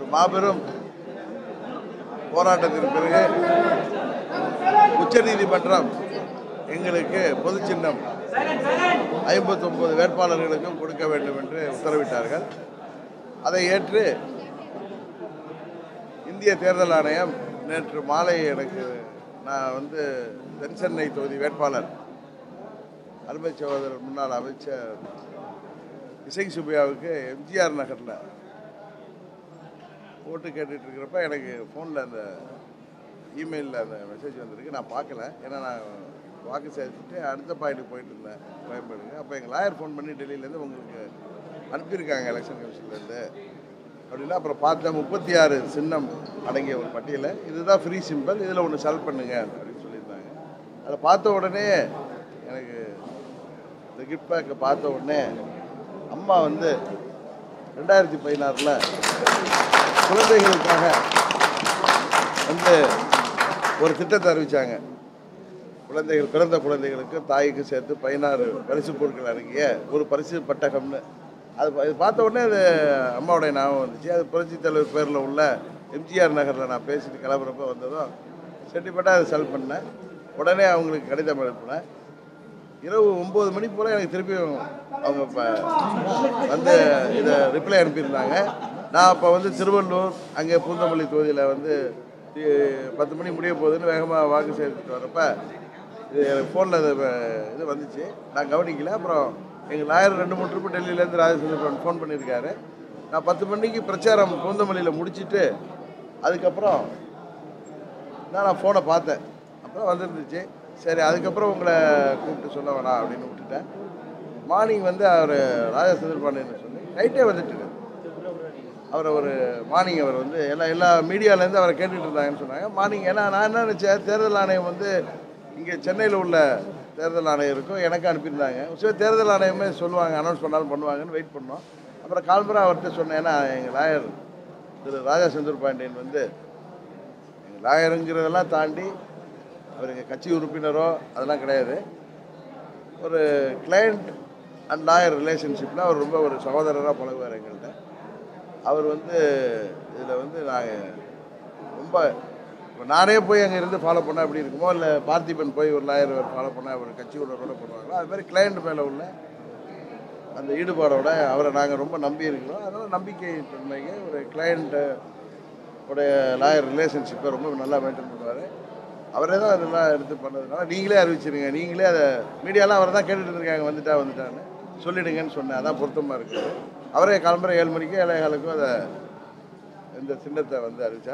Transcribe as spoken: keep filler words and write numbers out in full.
மாபெரும் போராட்டத்திற்கு பிறகு உச்சநீதிமன்றம் எங்களுக்கு பொது சின்னம் ஐம்பத்தி ஒன்பது வேட்பாளர்களுக்கும் கொடுக்க வேண்டும் என்று உத்தரவிட்டார்கள். அதை ஏற்று இந்திய தேர்தல் ஆணையம் நேற்று மாலை எனக்கு நான் வந்து தென் சென்னை தொகுதி வேட்பாளர் அருமை சகோதரர் முன்னாள் அமைச்சர் இசை சுப்பையாவுக்கு எம்ஜிஆர் நகரில் ஓட்டு கேட்டுட்டு இருக்கிறப்ப எனக்கு ஃபோனில் அந்த இமெயிலில் அந்த மெசேஜ் வந்திருக்கு. நான் பார்க்கல, ஏன்னா நான் வாக்கு சேர்த்துட்டு அடுத்த பாயிண்ட்டுக்கு போயிட்டு இருந்தேன் கோயம்பேடுக்கு. அப்போ எங்கள் லாயர் ஃபோன் பண்ணி டெல்லியிலேருந்து உங்களுக்கு அனுப்பியிருக்காங்க எலெக்ஷன் கமிஷன்லேருந்து அப்படின்னா அப்புறம் பார்த்தேன். முப்பத்தி ஆறு சின்னம் அடங்கிய ஒரு பட்டியலை, இதுதான் ஃப்ரீ சிம்பிள், இதில் ஒன்று செலக்ட் பண்ணுங்க அப்படின்னு சொல்லியிருந்தாங்க. அதை பார்த்த உடனே எனக்கு இந்த கிஃப்ட் பேக்கை பார்த்த உடனே அம்மா வந்து ரெண்டாயிரத்தி பதினாறில் குழந்தைகளுக்காக வந்து ஒரு திட்டத்தை அறிவித்தாங்க. குழந்தைகள் பிறந்த குழந்தைகளுக்கு தாய்க்கு சேர்த்து பதினாறு பரிசு பொருட்கள் அடங்கிய ஒரு பரிசு பட்டகம்னு அது இது பார்த்த உடனே அது அம்மாவுடைய ஞாபகம் வந்துச்சு. அது புரட்சி தலைவர் பேரில் உள்ள எம்ஜிஆர் நகரில் நான் பேசிட்டு கிளம்புறப்ப வந்ததும் செட்டிப்பட்டால் அதை செல் பண்ணேன். உடனே அவங்களுக்கு கடிதம் எழுப்பினேன். இரவு ஒம்பது மணி போல் எனக்கு திருப்பியும் அவங்க இப்போ வந்து இதை ரிப்ளை அனுப்பியிருந்தாங்க. நான் அப்போ வந்து திருவள்ளூர் அங்கே பூந்தமல்லி தொகுதியில் வந்து பத்து மணி முடிய போகுதுன்னு வேகமாக வாக்கு சேர்த்துட்டு வரப்போ இது எனக்கு ஃபோனில் இது இது வந்துச்சு. நான் கவனிக்கல. அப்புறம் எங்கள் லாயர் ரெண்டு மூணு ட்ரிப்பு டெல்லியிலேருந்து ராஜசேகரன் ஃபோன் பண்ணியிருக்காரு. நான் பத்து மணிக்கு பிரச்சாரம் பூந்தமல்லியில் முடிச்சுட்டு அதுக்கப்புறம் தான் நான் ஃபோனை பார்த்தேன். அப்புறம் வந்துருந்துச்சு. சரி, அதுக்கப்புறம் உங்களை கூப்பிட்டு சொல்ல வேணாம் அப்படின்னு விட்டுட்டேன். மார்னிங் வந்து அவர் ராஜசேகர் பாண்டியன்னு சொல்லி நைட்டே வந்துட்டு அவரை ஒரு மார்னிங் அவர் வந்து எல்லா எல்லா மீடியாவிலேருந்து அவரை கேட்டுட்டு இருந்தாங்கன்னு சொன்னாங்க. மார்னிங் ஏன்னா நான் என்ன நினச்சேன், தேர்தல் ஆணையம் வந்து இங்கே சென்னையில் உள்ள தேர்தல் ஆணையருக்கும் எனக்கு அனுப்பியிருந்தாங்க. சரி, தேர்தல் ஆணையமே சொல்லுவாங்க, அனௌன்ஸ் பண்ணாலும் பண்ணுவாங்கன்னு வெயிட் பண்ணோம். அப்புறம் கால்பரா அவர்கிட்ட சொன்னேன், ஏன்னா எங்கள் லாயர் திரு ராஜா செந்தூர் பாண்டியன் வந்து எங்கள் லாயருங்கிறதெல்லாம் தாண்டி அவர் எங்கள் கட்சி உறுப்பினரோ அதெல்லாம் கிடையாது. ஒரு கிளையண்ட் அண்ட் லாயர் ரிலேஷன்ஷிப்பில் அவர் ரொம்ப ஒரு சகோதரராக பழகுவார் எங்கள்கிட்ட. அவர் வந்து இதில் வந்து நாங்கள் ரொம்ப இப்போ நானே போய் அங்கே இருந்து ஃபாலோ பண்ணால் எப்படி இருக்குமோ, இல்லை பார்த்திபன் போய் ஒரு லாயர் ஃபாலோ பண்ணால் அவர் கட்சி உள்ளவரோட பண்ணுவாங்களோ, அதுமாதிரி கிளையண்ட் மேலே உள்ள அந்த ஈடுபாடோட அவரை நாங்கள் ரொம்ப நம்பி இருக்கிறோம். அதனால் நம்பிக்கை தன்மைக்கு ஒரு கிளையண்ட்டு உடைய லாயர் ரிலேஷன்ஷிப்பை ரொம்ப நல்லா மெயின்டைன் பண்ணுவார். அவரே தான் அதெல்லாம் எடுத்து பண்ணதுனால நீங்களே அறிவிச்சிருங்க, நீங்களே அதை மீடியாலாம் அவரை தான் கேட்டுட்டு இருக்காங்க, வந்துட்டா வந்துட்டான்னு சொல்லிவிடுங்கன்னு சொன்னேன். அதான் பொருத்தமாக இருக்குது. அவரே கிளம்புற ஏழு மணிக்கு ஏழை காலுக்கும் அதை இந்த சின்னத்தை வந்து அறிவித்தார்.